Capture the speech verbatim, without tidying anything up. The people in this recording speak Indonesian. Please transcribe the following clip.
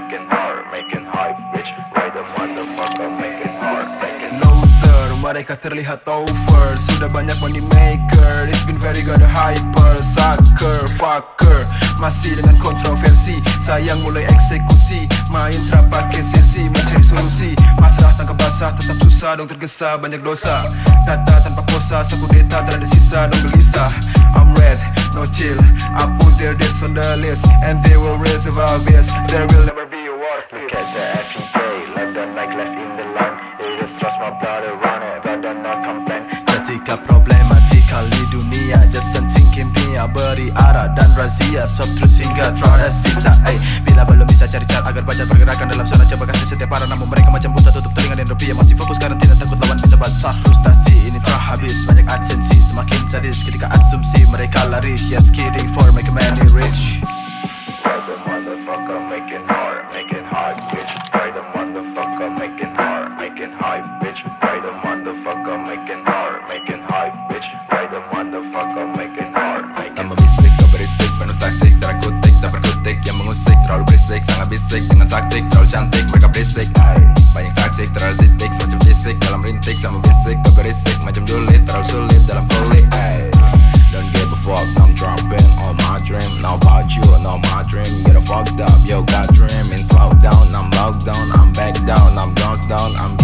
making hard, making hype, bitch. Why the motherfucker making hard, making loser, mereka terlihat over. Sudah banyak money maker, it's been very gonna hyper. Sucker, fucker, masih dengan kontroversi. Sayang mulai eksekusi, main trap pakai sesi, mencari solusi. Pasrah tangkap basah, tetap susah dong tergesa, banyak dosa. Kata tanpa kosa, sapu data tak ada sisa dong gelisah. I'm red, no chill, I put their dates on the list, and they will raise the this. There will never be a war. Look at the F E K, London like left in the line. It is trust my brother run it, but don't not complain. Ketika problematika di dunia, just senting kimia beri arah dan razia, swap terus hingga terada sisa. Ay, bila belum bisa cari cara agar baca pergerakan dalam zona, coba kasih setiap arah. Namun mereka macam buta, tutup telinga dan rupiah. Masih fokus karena tidak takut lawan bisa basah. Frustasi ini telah habis, banyak atensi, semakin sadis ketika asumsi mereka lari. Yes, kidding for make money rich. Why the motherfucker making hard, making hype, bitch. Why the motherfucker making hard, making hype, bitch. Why the motherfucker making hard, making hype, bitch. Why the motherfucker making hard, making. Tak membisik, kau berisik, penuh taktik, terakutik, tak berkutik. Yang mengusik, terlalu berisik, sangat bisik. Dengan taktik, terlalu cantik, mereka berisik. Banyak taktik, terlalu titik, semacam fisik. Dalam rintik, sama bisik, kau berisik. Macam julid, terlalu sulit dalam kulit. Don't give a fuck, I'm dropping all my dream. Now about you, now my dream. Get a fucked up, yo got dream. In slow down, I'm locked down, I'm back down, I'm guns down, I'm